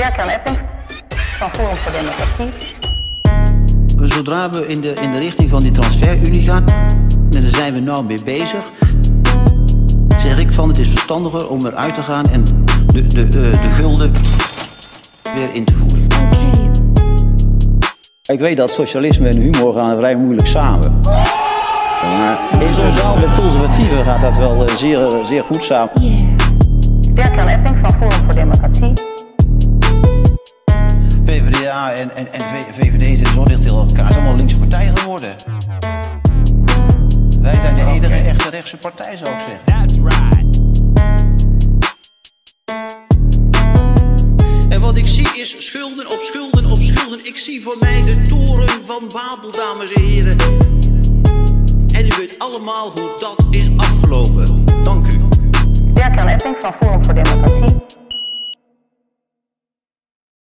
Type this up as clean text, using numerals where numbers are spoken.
Bert-Jan Epping van Forum voor Democratie. Zodra we in de richting van die transferunie gaan, en daar zijn we nou mee bezig, zeg ik van het is verstandiger om eruit te gaan en de gulden weer in te voeren. Ik weet dat socialisme en humor gaan vrij moeilijk samen. Maar in zo'n zaal met conservatieven gaat dat wel zeer goed samen. Bert-Jan Epping van Forum voor Democratie. PvdA en VVD zijn zo dicht tegen elkaar. Het zijn allemaal linkse partijen geworden. Wij zijn de enige echte rechtse partij, zou ik zeggen. That's right. En wat ik zie is schulden op schulden op schulden. Ik zie voor mij de toren van Babel, dames en heren. En u weet allemaal hoe dat is afgelopen. Dank u. Bert-Jan Epping van Forum voor Democratie.